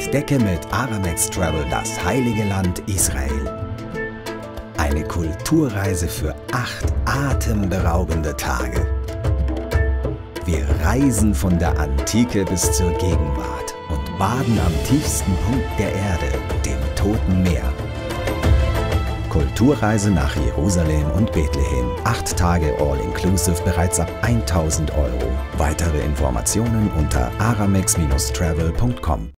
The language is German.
Entdecke mit Aramex Travel das heilige Land Israel. Eine Kulturreise für 8 atemberaubende Tage. Wir reisen von der Antike bis zur Gegenwart und baden am tiefsten Punkt der Erde, dem Toten Meer. Kulturreise nach Jerusalem und Bethlehem. 8 Tage All-Inclusive bereits ab 1.000 €. Weitere Informationen unter aramex-travel.com.